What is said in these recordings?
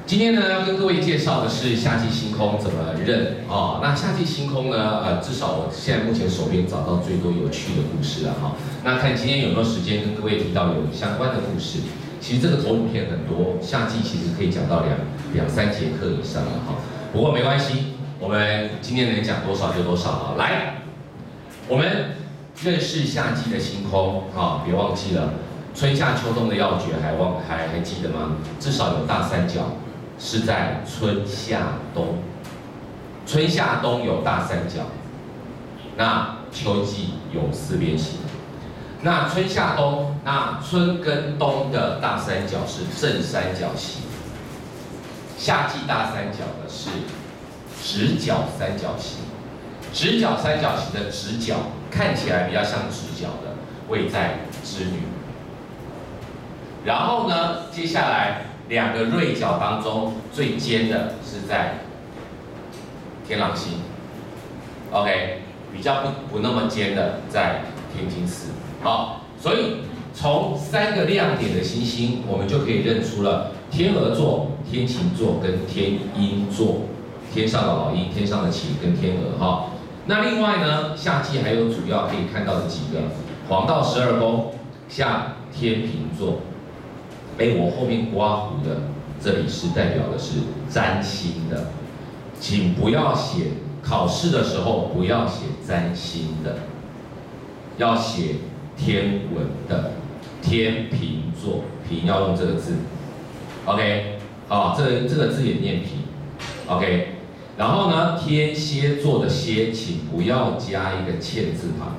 今天呢，要跟各位介绍的是夏季星空怎么认哦。那夏季星空呢，至少我现在目前手边找到最多有趣的故事了哈。那看今天有没有时间跟各位提到有相关的故事。其实这个投影片很多，夏季其实可以讲到两三节课以上了哈。不过没关系，我们今天能讲多少就多少了。来，我们认识夏季的星空啊，别忘记了春夏秋冬的要诀，还记得吗？至少有大三角。是在春夏冬，春夏冬有大三角，那秋季有四边形。那春夏冬，那春跟冬的大三角是正三角形，夏季大三角的是直角三角形。直角三角形的直角看起来比较像直角的，位在织女。然后呢，接下来。两个锐角当中最尖的是在天狼星 ，OK， 比较不那么尖的在天津四。好，所以从三个亮点的星星，我们就可以认出了天鹅座、天琴座跟天鹰座，天上的老鹰、天上的琴跟天鹅哈。那另外呢，夏季还有主要可以看到的几个黄道12宫，像天秤座。我后面刮胡的，这里是代表的是占星的，请不要写考试的时候不要写占星的，要写天文的。天秤座，秤要用这个字 ，OK， 好，这个字也念秤 ，OK。然后呢，天蝎座的蝎，请不要加一个欠字旁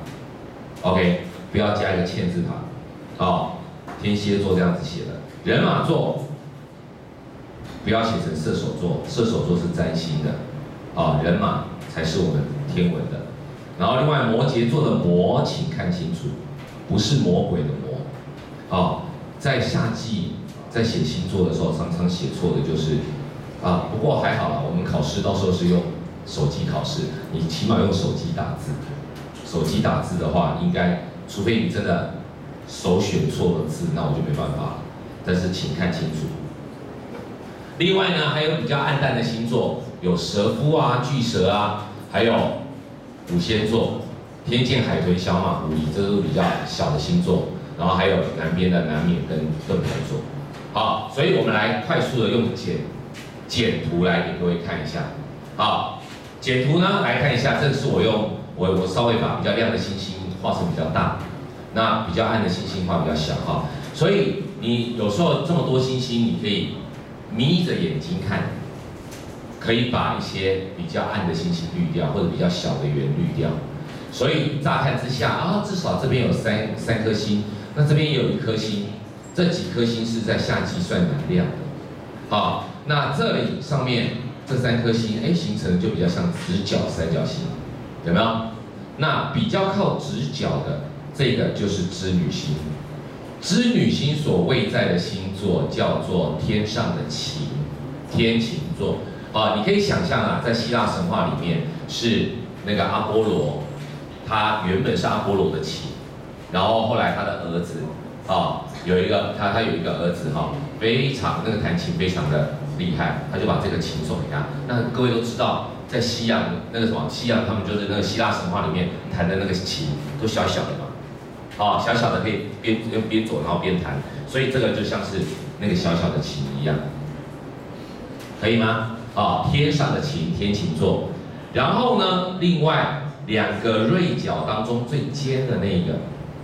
，OK， 不要加一个欠字旁，好，天蝎座这样子写的。人马座不要写成射手座，射手座是占星的，人马才是我们天文的。然后另外摩羯座的摩，请看清楚，不是魔鬼的魔，在夏季在写星座的时候，常常写错的就是不过还好啦，我们考试到时候是用手机考试，你起码用手机打字。手机打字的话，应该除非你真的手选错了字，那我就没办法了。但是请看清楚。另外呢，还有比较暗淡的星座，有蛇夫啊、巨蛇啊，还有五仙座、天剑、海豚、小马、狐狸，这都是比较小的星座。然后还有南边的南冕跟盾牌座。好，所以我们来快速的用简图来给各位看一下。好，简图呢来看一下，这是我稍微把比较亮的星星画成比较大，那比较暗的星星画比较小哈。所以你有时候这么多星星，你可以眯着眼睛看，可以把一些比较暗的星星滤掉，或者比较小的圆滤掉。所以乍看之下至少这边有三颗星，那这边也有一颗星，这几颗星是在夏季算蛮亮的。好，那这里上面这三颗星，形成就比较像直角三角形，有没有？那比较靠直角的这个就是织女星。织女星所位在的星座叫做天上的琴，天琴座。你可以想象在希腊神话里面是那个阿波罗，他原本是阿波罗的琴，然后后来他的儿子有一个他有一个儿子非常那个弹琴非常的厉害，他就把这个琴送给他。那各位都知道，在西洋那个西洋他们就是那个希腊神话里面弹的那个琴都小小的嘛。小小的可以边走然后边弹，所以这个就像是那个小小的琴一样，可以吗？天上的琴，天琴座。然后呢，另外两个锐角当中最尖的那个，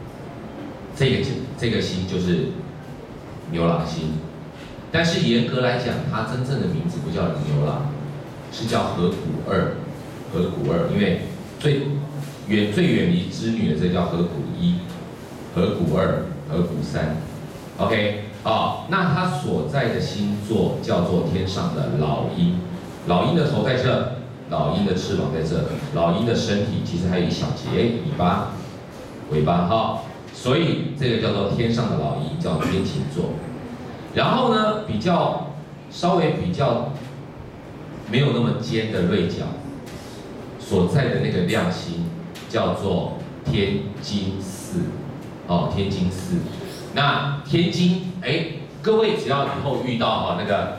这个星就是牛郎星，但是严格来讲，它真正的名字不叫牛郎，是叫河谷二，河谷二，因为最远离织女的这叫河谷一。河谷二、河谷三 ，OK， 那它所在的星座叫做天上的老鹰，老鹰的头在这，老鹰的翅膀在这，老鹰的身体其实还有一小节尾巴，所以这个叫做天上的老鹰，叫天琴座。然后呢，稍微比较没有那么尖的锐角所在的那个亮星叫做天津四。天津四，那天津，各位只要以后遇到那个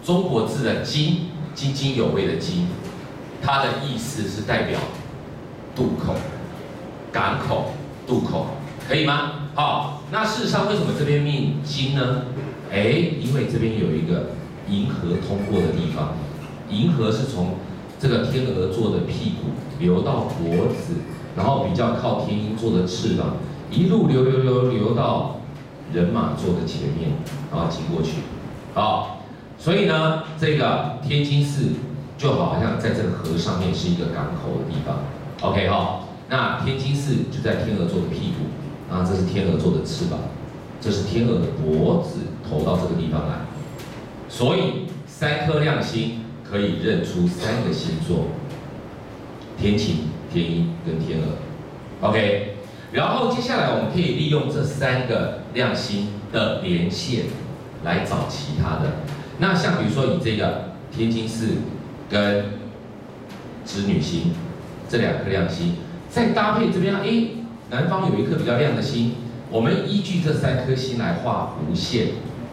中国字的津，津津有味的津，它的意思是代表渡口、港口、渡口，可以吗？好，那事实上为什么这边命津呢？因为这边有一个银河通过的地方，银河是从这个天鹅座的屁股流到脖子，然后比较靠天鹰座的翅膀，一路流到人马座的前面，然后经过去。好，所以呢，这个天津市就好像在这个河上面是一个港口的地方。OK 哈，那天津市就在天鹅座的屁股，然后这是天鹅座的翅膀，这是天鹅的脖子投到这个地方来，所以3颗亮星可以认出3个星座：天琴、天鹰跟天鹅。OK， 然后接下来我们可以利用这3个亮星的连线来找其他的。那像比如说以这个天津市跟织女星这2颗亮星，再搭配这边，南方有一颗比较亮的星，我们依据这3颗星来画弧线。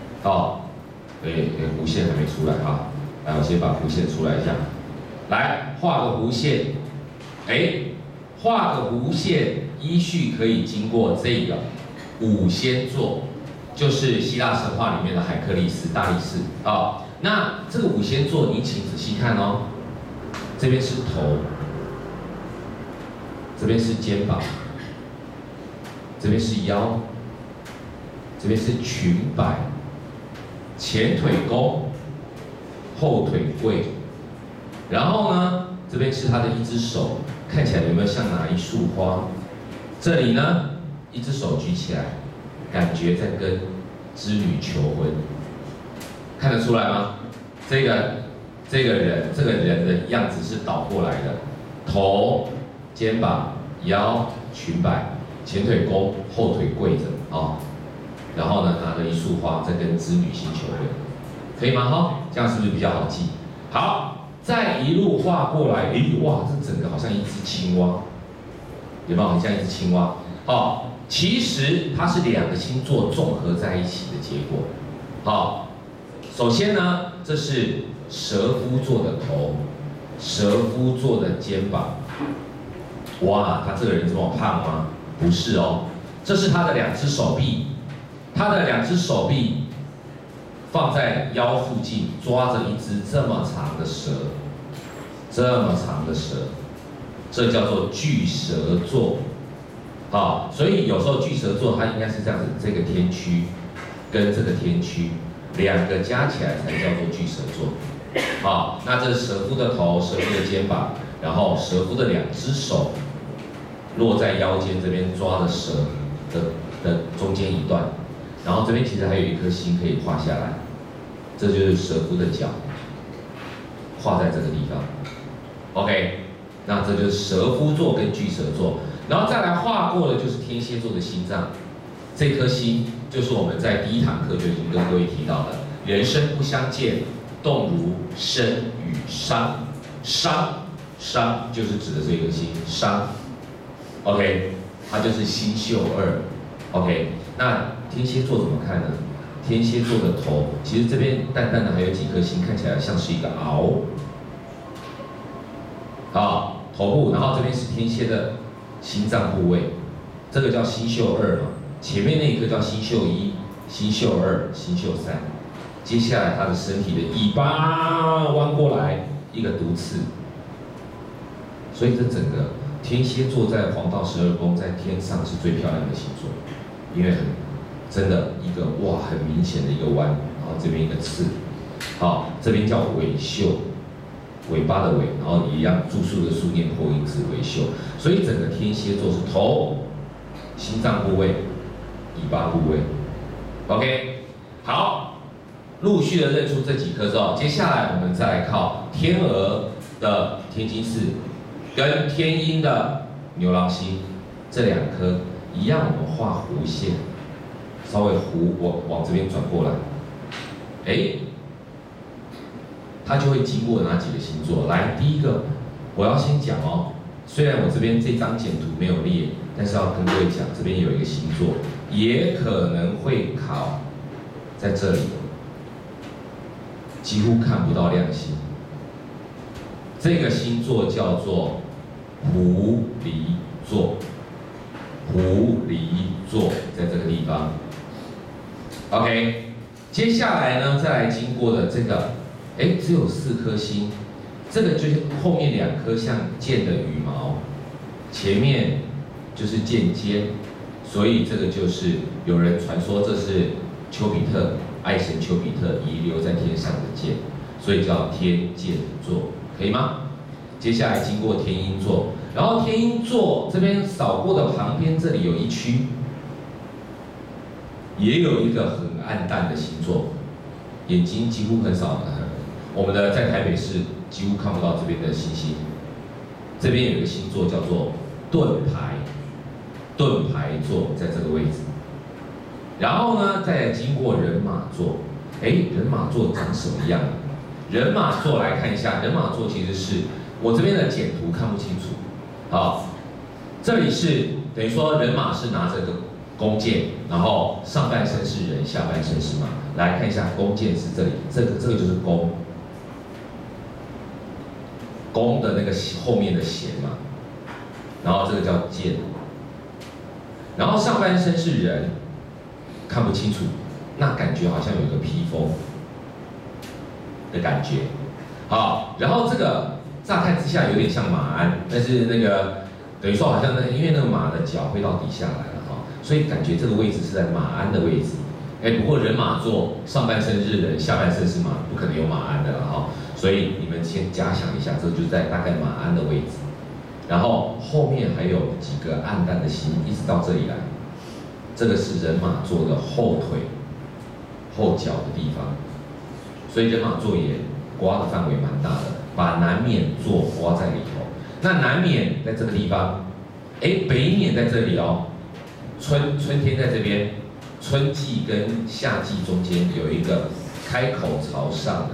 弧线还没出来啊，来，我先把弧线出来一下，来画个弧线，画个弧线，依序可以经过这个5仙座，就是希腊神话里面的海克力斯、大力士啊。那这个5仙座，你请仔细看哦，这边是头，这边是肩膀，这边是腰，这边是裙摆，前腿弓，后腿跪，然后呢，这边是他的一只手，看起来有没有像拿一束花？这里呢，一只手举起来，感觉在跟织女求婚，看得出来吗？这个人的样子是倒过来的，头、肩膀、腰、裙摆，前腿弓，后腿跪着啊。然后呢，拿着一束花在跟织女星求婚，可以吗？哈，这样是不是比较好记？好，再一路画过来，哇，这整个好像一只青蛙，有没有很像一只青蛙？其实它是2个星座综合在一起的结果。首先呢，这是蛇夫座的头，蛇夫座的肩膀。哇，他这个人这么胖吗？不是哦，这是他的2只手臂。他的2只手臂放在腰附近，抓着一只这么长的蛇，这叫做巨蛇座。所以有时候巨蛇座它应该是这样子，这个天区跟这个天区2个加起来才叫做巨蛇座。那这是蛇夫的头，蛇夫的肩膀，然后蛇夫的2只手落在腰间这边抓着蛇的中间一段。然后这边其实还有一颗星可以画下来，这就是蛇夫的脚，画在这个地方。OK， 那这就是蛇夫座跟巨蛇座，然后再来画过的就是天蝎座的心脏，这颗星就是我们在第1堂课就已经跟各位提到的，人生不相见，动如生与伤，伤就是指的这颗星伤。OK， 它就是星宿2。OK， 那天蝎座怎么看呢？天蝎座的头，其实这边淡淡的还有几颗星，看起来像是一个鳌。头部，然后这边是天蝎的心脏部位，这个叫星宿2嘛。前面那一颗叫星宿1、星宿2、星宿3。接下来他的身体的尾巴弯过来，一个毒刺。所以这整个天蝎座在黄道12宫在天上是最漂亮的星座。因为真的一个很明显的一个弯，然后这边一个刺，这边叫尾秀，尾巴的尾，然后一样注数的数念破音字尾秀，所以整个天蝎座是头、心脏部位、尾巴部位。OK， 好，陆续的认出这几颗之后，接下来我们再来靠天鹅的天津市跟天鹰的牛郎星这2颗。一样，我们画弧线，稍微往这边转过来，它就会经过哪几个星座？来，第一个，我要先讲哦，虽然我这边这张简图没有列，但是要跟各位讲，这边有一个星座，也可能会考在这里。 几乎看不到亮星。这个星座叫做狐狸座，狐狸座在这个地方。OK， 接下来呢，再来经过的这个，只有4颗星，这个就是后面2颗像剑的羽毛，前面就是剑尖，所以这个就是有人传说这是丘比特，爱神丘比特遗留在天上的剑，所以叫天剑座，可以吗？接下来经过天鹰座，然后天鹰座这边扫过的旁边这里有一区，也有一个很暗淡的星座，眼睛几乎很少，我们的在台北市几乎看不到这边的星星。这边有一个星座叫做盾牌，盾牌座在这个位置。然后呢，再经过人马座，人马座长什么样？人马座来看一下，人马座其实是我这边的简图看不清楚，好，这里是等于说人马是拿着个弓箭，然后上半身是人，下半身是马。来看一下，弓箭是这里，这个就是弓，弓的那个后面的弦嘛，然后这个叫箭，然后上半身是人，看不清楚，那感觉好像有个披风的感觉，好，然后这个乍看之下有点像马鞍，但是那个等于说好像因为那个马的脚会到底下来了哈，所以感觉这个位置是在马鞍的位置。不过人马座上半身是人，下半身是马，不可能有马鞍的了哈，所以你们先假想一下，这就是在大概马鞍的位置。然后后面还有几个暗淡的星，一直到这里来，这个是人马座的后腿、后脚的地方，所以人马座也刮的范围蛮大的，把南冕座刮在里头。那南冕在这个地方，北冕在这里哦，春天在这边。春季跟夏季中间有一个开口朝上的，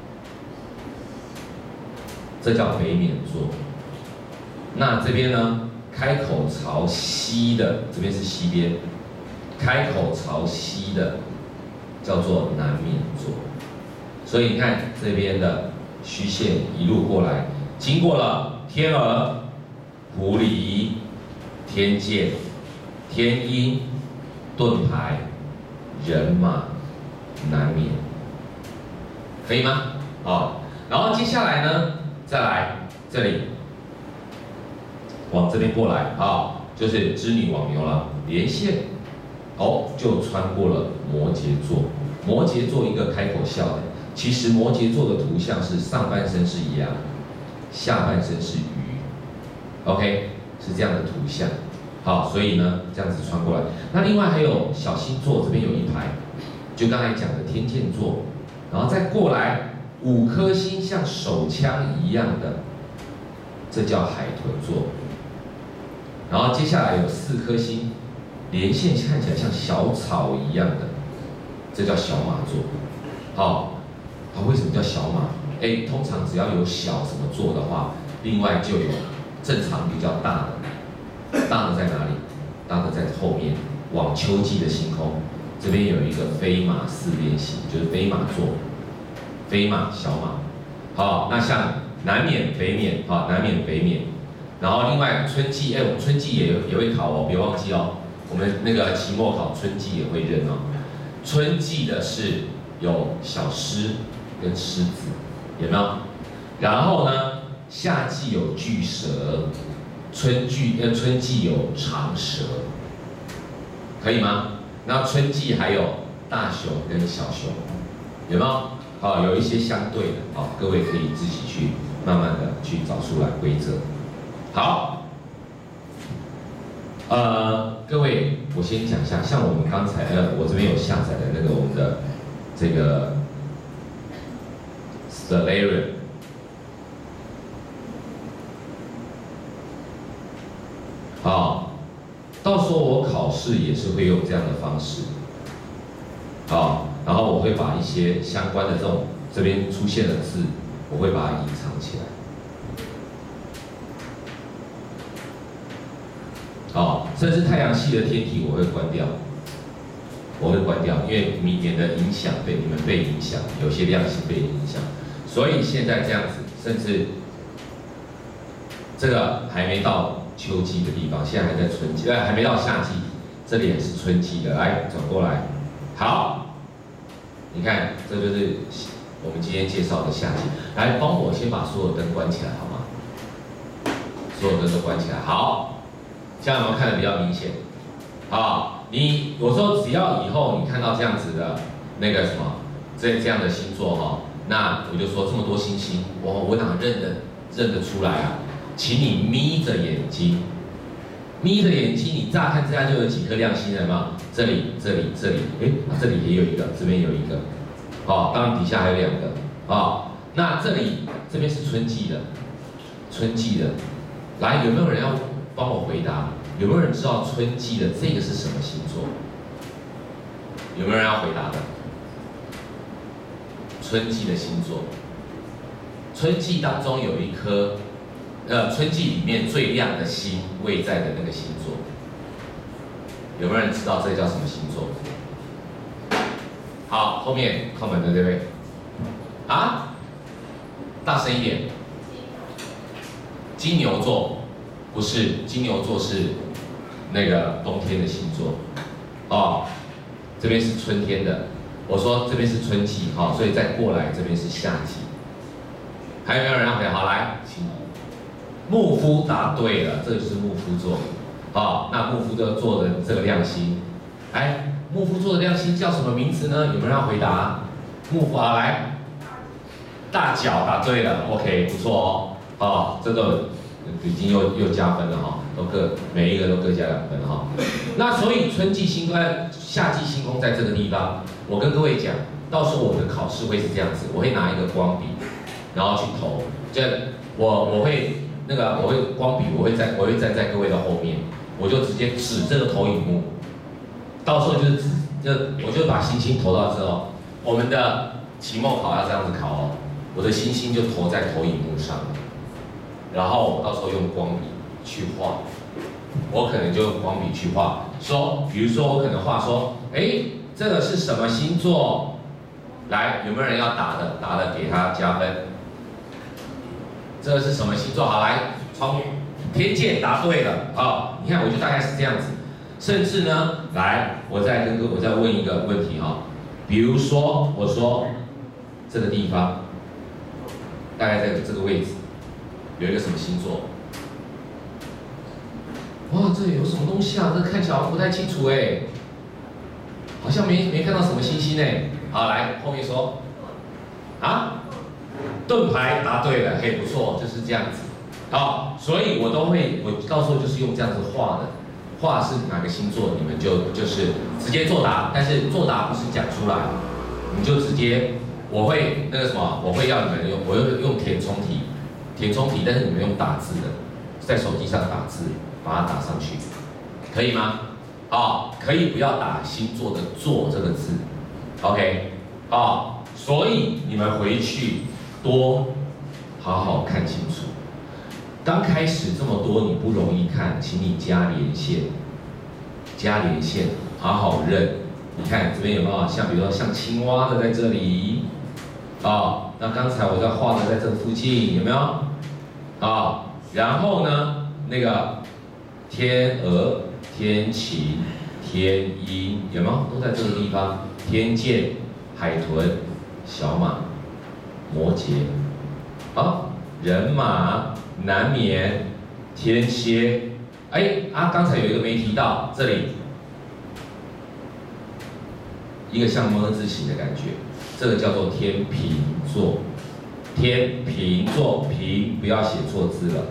这叫北冕座。那这边呢，开口朝西的，这边是西边，开口朝西的叫做南冕座。所以你看这边的虚线一路过来，经过了天鹅、狐狸、天剑、天鹰、盾牌、人马、南冕，可以吗？好，然后接下来呢，再来这里，往这边过来啊，就是织女网牛了，连线，就穿过了摩羯座。摩羯座一个开口笑的，其实摩羯座的图像是上半身是羊，下半身是鱼 ，OK， 是这样的图像。好，所以呢，这样子穿过来。那另外还有小星座，这边有一排，就刚才讲的天剑座，然后再过来5颗星像手枪一样的，这叫海豚座。然后接下来有4颗星，连线看起来像小草一样的，这叫小马座。好，为什么叫小马？通常只要有小什么座的话，另外就有正常比较大的。大的在哪里？大的在后面，往秋季的星空，这边有一个飞马4边形，就是飞马座，飞马小马。好，那像南冕、北冕，南冕、北冕。然后另外春季，我们春季也会考哦，别忘记哦，我们那个期末考春季也会认哦。春季的是有小狮跟狮子，有没有？然后呢，夏季有巨蛇。春季有长蛇，可以吗？然后春季还有大熊跟小熊，有没有？好，有一些相对的，好，各位可以自己去慢慢的去找出来规则。好，各位，我先讲一下，像我们刚才我这边有下载的那个我们的这个 Stellarium。好，到时候我考试也是会用这样的方式，好，然后我会把一些相关的这边出现的字，我会把它隐藏起来。好，甚至太阳系的天体我会关掉。 我会关掉，因为免得影响你们被影响，有些量型被影响。所以现在这样子，甚至这个还没到秋季的地方，现在还在春季，还没到夏季，这里也是春季的。来，转过来，好，你看，这就是我们今天介绍的夏季。来，帮我先把所有灯关起来，好吗？所有灯都关起来，好，这样有没有看得比较明显？啊，我说只要以后你看到这样子的那个什么，这样的星座哈，那我就说这么多星星，我哪认得出来啊？请你眯着眼睛，眯着眼睛，你乍看之下就有几颗亮星了嘛？这里，哎，这里也有一个，这边有一个，哦，当然底下还有2个，哦，那这边是春季的，来，有没有人要帮我回答？有没有人知道春季的这个是什么星座？有没有人要回答的？春季的星座，春季当中有一颗，春季里面最亮的星位在的那个星座，有没有人知道这叫什么星座？好，后面靠门的这位，啊，大声一点。金牛座不是，金牛座是那个冬天的星座，哦，这边是春天的。我说这边是春季，好，所以再过来这边是夏季。还有没有人要回答？好，来，请。牧夫答对了，这个就是牧夫座。好，那牧夫座的这个亮星，哎，牧夫座的亮星叫什么名字呢？有没有人要回答？牧夫啊，来，大角答对了 ，OK， 不错哦。哦，这个已经又加分了哈，每一个都各加2分哈。那所以春季星空、夏季星空在这个地方，我跟各位讲，到时候我的考试会是这样子，我会拿一个光笔，然后去投，我会光笔，我会站在各位的后面，我就直接指这个投影幕，到时候我就把星星投到之后，我们的期末考要这样子考哦，我的星星就投在投影幕上。然后我到时候用光笔去画，我可能就用光笔去画，比如说我可能画说，哎，这个是什么星座？来，有没有人要答的？答的给他加分。这个是什么星座？好，来，天剑答对了啊！你看，我就大概是这样子。甚至呢，来，我再问一个问题哈，比如说我说这个地方，大概在这个位置。有一个什么星座？哇，这有什么东西啊？这看起来好像不太清楚哎，好像没看到什么星星哎。好，来后面说，啊，盾牌答对了，嘿，不错，就是这样子。好，所以我到时候就是用这样子画的，画是哪个星座，你们就是直接作答，但是作答不是讲出来，你就直接，我会那个什么，我会要你们我会用填充题。但是你们用打字的，在手机上打字，把它打上去，可以吗？可以不要打星座的“座”这个字 ，OK， 所以你们回去多好好看清楚。刚开始这么多你不容易看，请你加连线，好好认。你看这边有没有比如说像青蛙的在这里，那刚才我在画的在这附近有没有？然后呢，那个天鹅、天琴、天鹰有没有？都在这个地方。天剑、海豚、小马、摩羯，人马、南眠、天蝎。刚才有一个没提到，这里一个像么字形的感觉，这个叫做天秤座。天秤座，秤不要写错字了，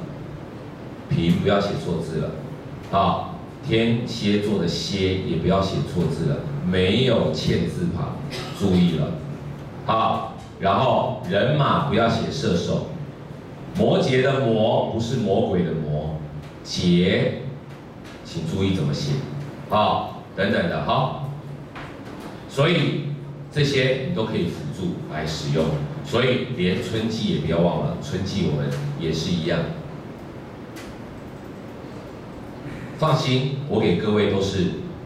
天蝎座的蝎也不要写错字了，没有欠字旁，注意了。然后人马不要写射手，摩羯的摩不是魔鬼的魔，羯，请注意怎么写，等等的所以这些你都可以辅助来使用。所以连春季也不要忘了，春季我们也是一样。放心，我给各位都是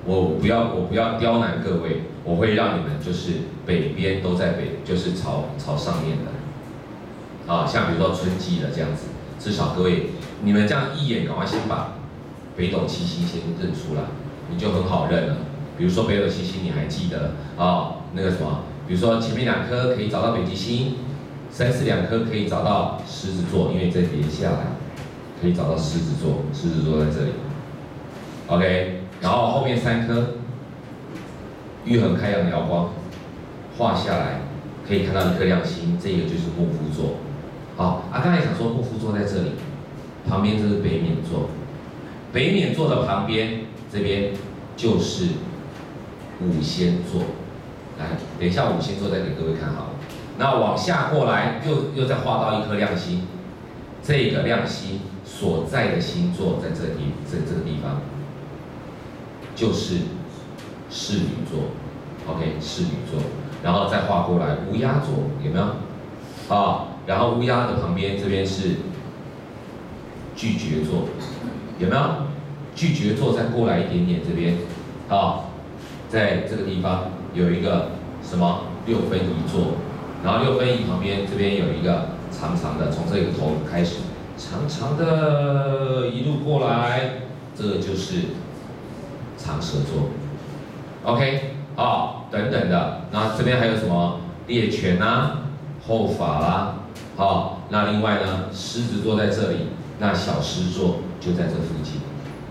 我不要刁难各位，我会让你们就是北边都在就是朝上面的，啊，像比如说春季的这样子，至少各位你们这样一眼赶快先把北斗七星先认出来，你就很好认了。比如说北斗七星，你还记得啊？那个什么，比如说前面2颗可以找到北极星，3、4、2颗可以找到狮子座，因为再叠下来可以找到狮子座，狮子座在这里。OK， 然后后面3颗玉衡开阳辽光画下来，可以看到1颗亮星，这个就是木夫座。好啊，刚才想说木夫座在这里，旁边这是北冕座，北冕座的旁边这边就是五仙座。来，等一下五仙座再给各位看好了。那往下过来又再画到1颗亮星，这个亮星所在的星座在这个地方，就是侍女座。OK， 侍女座，然后再画过来乌鸦座，有没有？啊，然后乌鸦的旁边这边是巨阙座，有没有？巨阙座再过来一点点，这边啊，在这个地方有一个什么6分仪座，然后6分仪旁边这边有一个长长的，从这个头开始长长的一路过来，这个就是长蛇座。OK， 啊，等等的，那这边还有什么猎犬啊、后法啦，好，那另外呢，狮子座在这里，那小狮座就在这附近，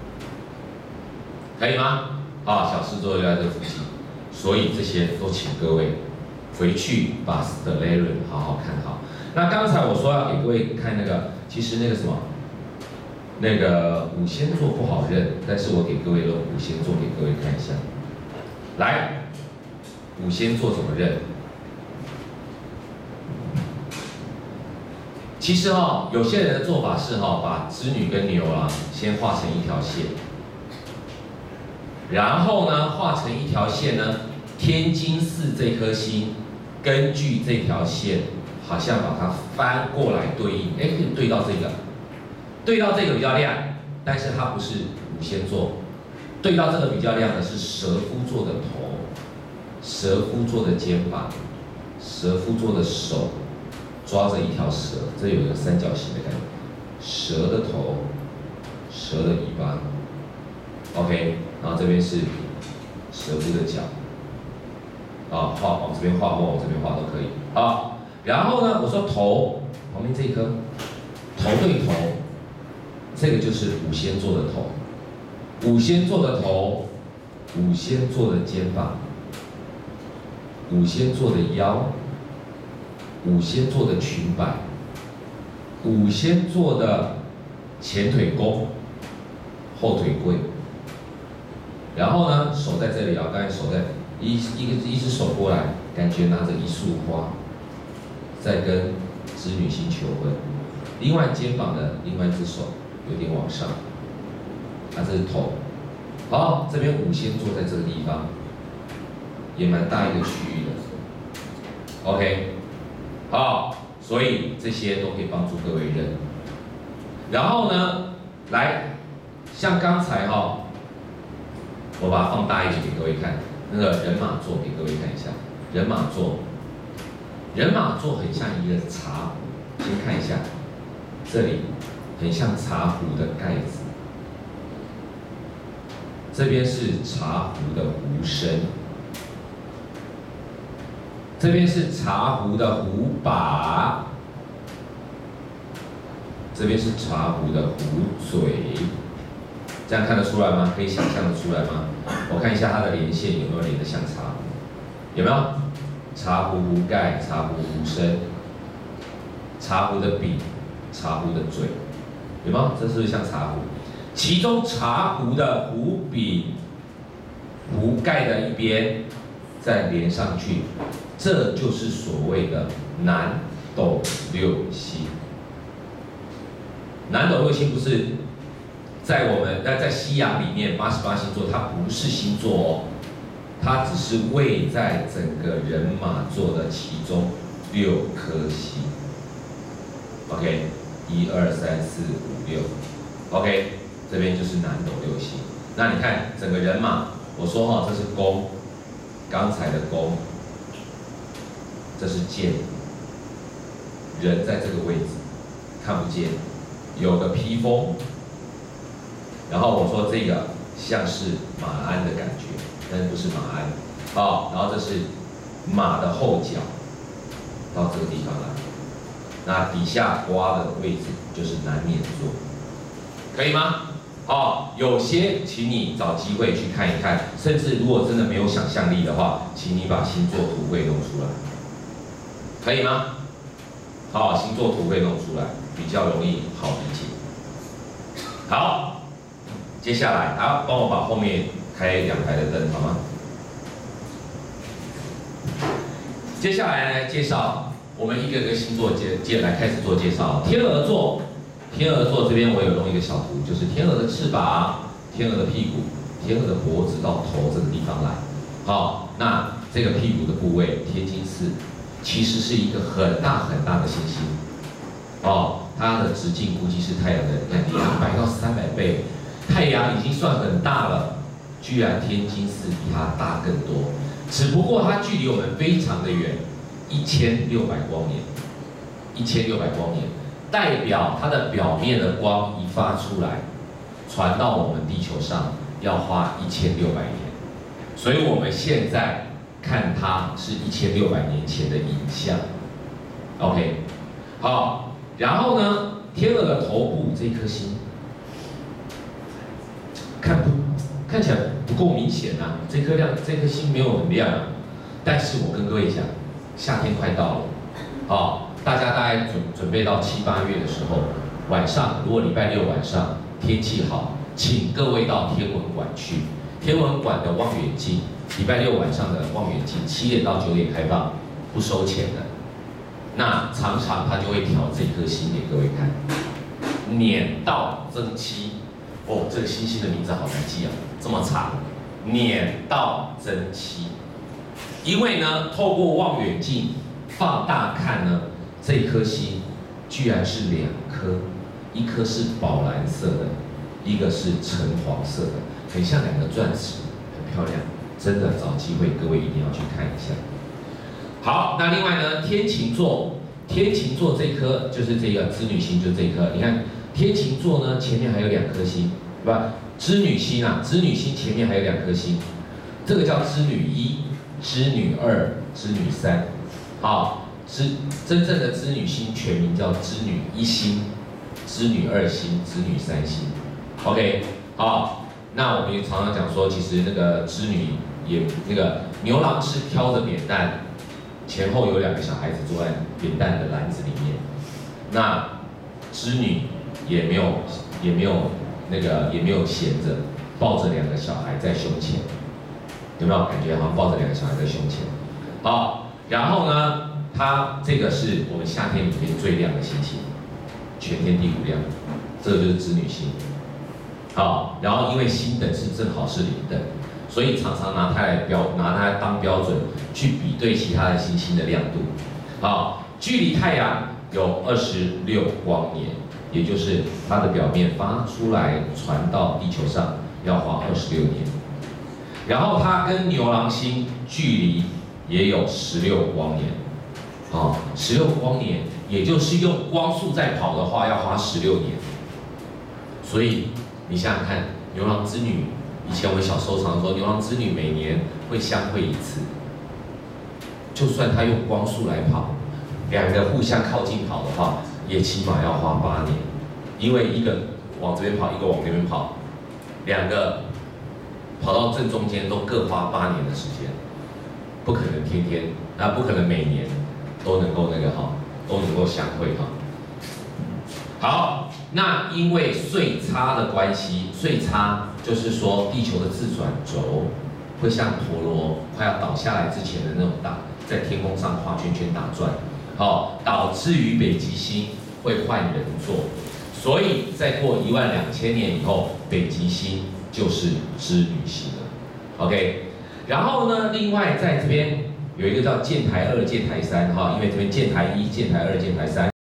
可以吗？啊，小狮座就在这附近，所以这些都请各位回去把 Stellarium 好好看好。那刚才我说要给各位看那个，其实那个什么，那个五仙座不好认，但是我给各位用五仙座给各位看一下。来，五仙座怎么认？其实有些人的做法是把织女跟牛啊先画成一条线，然后呢画成一条线呢，天津四这颗星根据这条线，好像把它翻过来对应，可以对到这个，对到这个比较亮，但是它不是五仙座。对到这个比较亮的是蛇夫座的头，蛇夫座的肩膀，蛇夫座的手抓着一条蛇，这有一个三角形的感觉，蛇的头，蛇的尾巴 ，OK， 然后这边是蛇夫的脚，啊，画往这边画或往这边画都可以，好，然后呢，我说头旁边这一颗，头对头，这个就是五仙座的头。五仙座的头，五仙座的肩膀，五仙座的腰，五仙座的裙摆，五仙座的前腿弓，后腿跪。然后呢，手在这里啊，刚才手在一只手过来，感觉拿着一束花，在跟织女星求婚。另外肩膀的另外一只手有点往上。这是头，好，这边五仙座在这个地方，也蛮大一个区域的。OK， 好，所以这些都可以帮助各位认。然后呢，来，像刚才我把它放大一点给各位看，那个人马座给各位看一下，人马座，人马座很像一个茶壶，先看一下，这里很像茶壶的盖子。这边是茶壶的壶身，这边是茶壶的壶把，这边是茶壶的壶嘴，这样看得出来吗？可以想象得出来吗？我看一下它的连线有没有连得像茶壶，有没有？茶壶壶盖、茶壶壶身、茶壶的柄、茶壶的嘴，有没有？这是不是像茶壶？其中茶壶的壶柄、壶盖的一边再连上去，这就是所谓的南斗六星。南斗六星不是在我们在西洋里面88星座，它不是星座哦，它只是位在整个人马座的其中6颗星。OK， 1、2、3、4、5、6。OK。这边就是南斗六星，那你看整个人马， 我说哈，这是弓，刚才的弓，这是箭，人在这个位置，看不见，有个披风。然后我说这个像是马鞍的感觉，但是不是马鞍。好，然后这是马的后脚，到这个地方来。那底下刮的位置就是南冕座，可以吗？好，有些请你找机会去看一看，甚至如果真的没有想象力的话，请你把星座图会弄出来，可以吗？好，星座图会弄出来，比较容易好理解。好，接下来好，帮我把后面开2台的灯好吗？接下来呢，介绍我们一个个星座来开始做介绍。天鹅座，天鹅座这边我有弄一个小图，就是天鹅的翅膀、天鹅的屁股、天鹅的脖子到头这个地方来。好，那这个屁股的部位，天津四，其实是一个很大很大的星星。哦，它的直径估计是太阳的200到300倍，太阳已经算很大了，居然天津四比它大更多。只不过它距离我们非常的远，1600光年，1600光年，代表它的表面的光一发出来，传到我们地球上要花1600年，所以我们现在看它是1600年前的影像。OK， 好，然后呢，天鹅的头部这颗星，看起来不够明显啊，这颗星没有很亮啊。但是我跟各位讲，夏天快到了，好，大家大概准备到7、8月的时候，晚上如果礼拜6晚上天气好，请各位到天文馆去。天文馆的望远镜，礼拜6晚上的望远镜7点到9点开放，不收钱的。那常常他就会调这颗星给各位看，碾道增期。哦，这个星星的名字好难记啊，这么长，碾道增期。因为呢，透过望远镜放大看呢，这颗星居然是2颗，一颗是宝蓝色的，一个是橙黄色的，很像2个钻石，很漂亮。真的找机会，各位一定要去看一下。好，那另外呢，天琴座，天琴座这颗就是这个织女星，就这颗。你看天琴座呢，前面还有2颗星，对吧？织女星啊，织女星前面还有2颗星，这个叫织女1、织女2、织女3。好，真正的织女星全名叫织女1星、织女2星、织女3星。OK， 好，那我们也常常讲说，其实那个织女也那个牛郎是挑着扁担，前后有2个小孩子坐在扁担的篮子里面，那织女也没有闲着，抱着2个小孩在胸前，有没有感觉好像抱着2个小孩在胸前？好，然后呢，它这个是我们夏天里面最亮的星星，全天第5亮，这个就是织女星。好，然后因为星等是正好是0等，所以常常拿它来当标准去比对其他的星星的亮度。好，距离太阳有26光年。也就是它的表面发出来传到地球上要花26年，然后它跟牛郎星距离也有16光年，啊，16光年，也就是用光速在跑的话要花16年，所以你想想看，牛郎织女，以前我们小时候常说牛郎织女每年会相会1次，就算他用光速来跑，2个互相靠近跑的话。也起码要花8年，因为一个往这边跑，一个往那边跑，2个跑到正中间都各花8年的时间，不可能天天，不可能每年都能够都能够相会哈。好，那因为岁差的关系，岁差就是说地球的自转轴会像陀螺快要倒下来之前的那种在天空上画圈圈打转。好，导致于北极星会换人座，所以再过12000年以后，北极星就是织女星了。OK， 然后呢，另外在这边有一个叫箭台2、箭台3，哈，因为这边箭台1、箭台2、箭台3。